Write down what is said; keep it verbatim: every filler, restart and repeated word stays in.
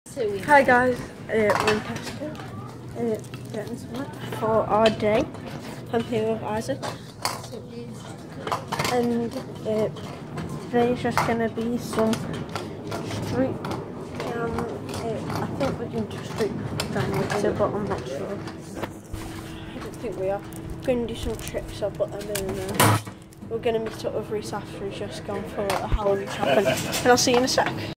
Hi guys, uh, we're in Tesco, uh, getting something for our day. I'm here with Isaac, and uh, today's just going to be some street, um, uh, I think we're going to street dining, but I'm not sure. I don't think we are. We're going to do some tricks, I'll put them in there. We're going to meet up with Reese after he's just gone for a Halloween shopping, and I'll see you in a sec.